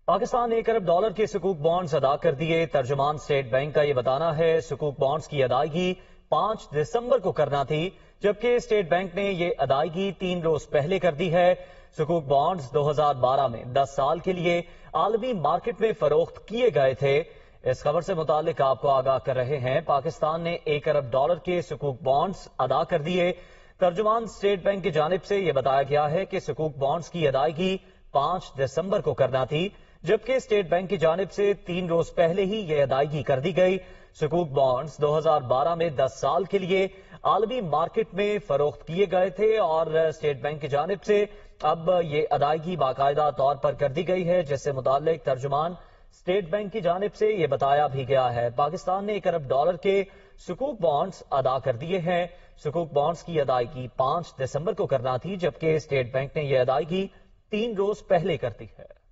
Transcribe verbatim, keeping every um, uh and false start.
پاکستان نے ایک ارب ڈالر کے سکوک بانڈز ادا کر دیے۔ ترجمان اسٹیٹ بینک کا یہ بتانا ہے سکوک بانڈز کی ادائیگی پانچ دسمبر کو کرنا تھی، جبکہ اسٹیٹ بینک نے یہ ادائیگی تین روز پہلے کر دی ہے۔ سکوک بانڈز دو ہزار بارہ میں دس سال کے لیے عالمی مارکیٹ میں فروخت کیے گئے تھے۔ اس خبر سے متعلق آپ کو آگاہ کر رہے ہیں، پاکستان نے ایک ارب ڈالر کے سکوک بانڈز ادا کر دیے۔ ترجمان اسٹیٹ بینک کی جانب سے یہ بتایا گیا ہے کہ سکوک بانڈز کی ادائیگی پانچ دسمبر کو کرنا تھی، جبکہ اسٹیٹ بینک کی جانب سے تین روز پہلے ہی یہ ادائیگی کر دی گئی۔ سکوک بانڈز دو ہزار بارہ میں دس سال کے لیے عالمی مارکیٹ میں فروخت کیے گئے تھے اور اسٹیٹ بینک کی جانب سے اب یہ ادائیگی باقاعدہ طور پر کر دی گئی ہے، جس سے متعلق ترجمان اسٹیٹ بینک کی جانب سے یہ بتایا بھی گیا ہے۔ پاکستان نے ایک ارب ڈالر کے سکوک بانڈز ادا کر دیے ہیں۔ سکوک بانڈز کی ادائیگی پانچ دسمبر کو کرنا تھی، جبکہ اسٹیٹ بینک نے یہ ادائیگی تین روز پہلے کر دی ہے۔